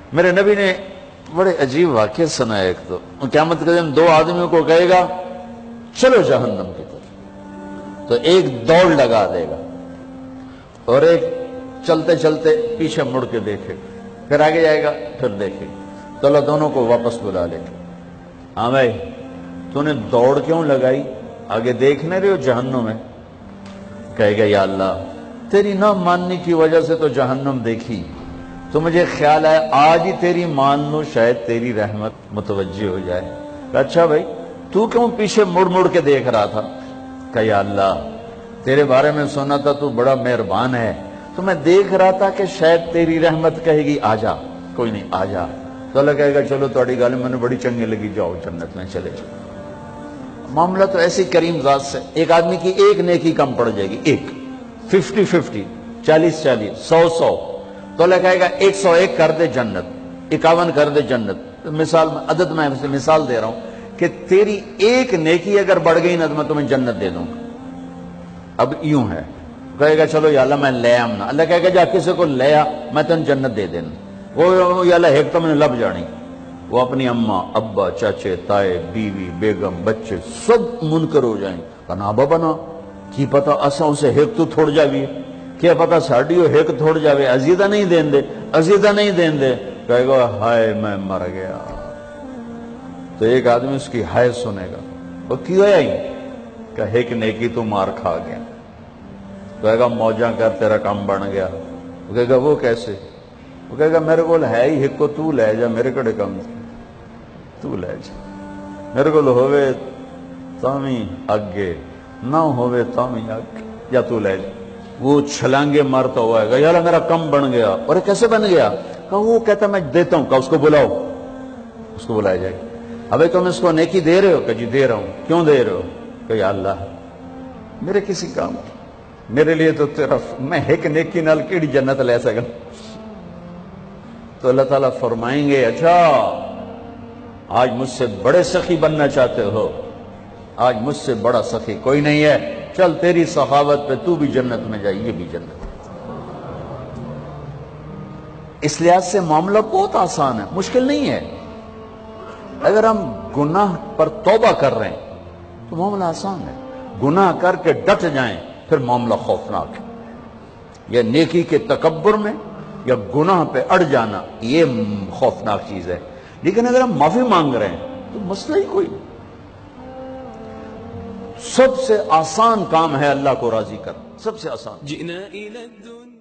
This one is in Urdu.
میرے نبی نے بڑے عجیب واقعہ سنا ایک تو قیامت کے دن دو آدمیوں کو کہے گا چلو جہنم کی طرف، تو ایک دوڑ لگا دے گا اور ایک چلتے چلتے پیچھے مڑ کے دیکھے گا، پھر آگے جائے گا پھر دیکھے گا، تو اللہ دونوں کو واپس بلا لے گا، ہاں بھائی تو نے دوڑ کیوں لگائی، آگے دیکھنے رہے ہو جہنم میں؟ کہے گا یا اللہ تیری نہ ماننے کی وجہ سے تو جہنم دیکھی، تو مجھے خیال ہے آج ہی تیری مان لو، شاید تیری رحمت متوجہ ہو جائے۔ اچھا بھائی تو کیوں پیچھے مڑ مڑ کے دیکھ رہا تھا؟ کہ یا اللہ تیرے بارے میں سنا تھا تو بڑا مہربان ہے، تو میں دیکھ رہا تھا کہ شاید تیری رحمت کہے گی آ جا، کوئی نہیں آ جا، تو اللہ کہے گا چلو تھوڑی گل میں نے بڑی چنگی لگی، جاؤ جنت میں چلے جاؤ۔ معاملہ تو ایسی کریم ذات سے، ایک آدمی کی ایک نیکی کم پڑ جائے گی، ایک 50-50 40-40 100-100، تو اللہ کہے گا 101 کر دے جنت، 51 کر دے جنت۔ مثال میں عدد میں مثال دے رہا ہوں کہ تیری ایک نیکی اگر بڑھ گئی نا تو میں تمہیں جنت دے دوں گا۔ اب یوں ہے، کہے گا چلو یا اللہ میں لے آم نا، اللہ کہے گا جا کسی کو لے آ میں تمہیں جنت دے دینا، وہ یا اللہ ایک تو میں نے لب جانی، وہ اپنی اماں ابا چاچے تائے بیوی بیگم بچے سب منکر ہو جائیں، کہنا بابا نا کی پتا اساں اسے ایک تو تھوڑ جاوی، کیا پتا ساڑی ہو ایک تھوڑ جاوے، عزیزہ نہیں دین دے، عزیزہ نہیں دین دے، کہے گا ہائے میں مر گیا۔ تو ایک آدمی اس کی ہائے سنے گا، وہ کیوں آئی؟ کہ ایک نیکی تو مار کھا گیا، کہے گا موجاں کر تیرا کام بن گیا، وہ کہے گا وہ کیسے؟ وہ کہے گا میرے کو ہے ہی ایک کو تو لے جا، میرے کڑے کم تو لے جا، میرے کو ہوئے تامی آگے نہ ہوئے تامی آگے، یا تو لے جا۔ وہ چھلانگے مارتا ہوا ہے گا یا اللہ میرا کم بن گیا، اور کیسے بن گیا؟ کہ وہ کہتا میں دیتا ہوں، کہ اس کو بلاؤ، اس کو بلایا جائے گا۔ ابھی تم اس کو نیکی دے رہے ہو؟ کہ جی دے رہا ہوں۔ کیوں دے رہے ہو؟ کہ یا اللہ میرے کسی کام میرے لیے تو تیرا میں ایک نیکی نال کیڑی جنت لے سکا۔ تو اللہ تعالیٰ فرمائیں گے اچھا آج مجھ سے بڑے سخی بننا چاہتے ہو، آج مجھ سے بڑا سخی کوئی نہیں ہے، چل تیری سخاوت پہ تو بھی جنت میں جائے، یہ بھی جنت۔ اس لحاظ سے معاملہ بہت آسان ہے، مشکل نہیں ہے۔ اگر ہم گناہ پر توبہ کر رہے ہیں تو معاملہ آسان ہے، گناہ کر کے ڈٹ جائیں پھر معاملہ خوفناک ہے۔ یا نیکی کے تکبر میں یا گناہ پہ اڑ جانا یہ خوفناک چیز ہے، لیکن اگر ہم معافی مانگ رہے ہیں تو مسئلہ ہی کوئی نہیں۔ سب سے آسان کام ہے اللہ کو راضی کرنا، سب سے آسان۔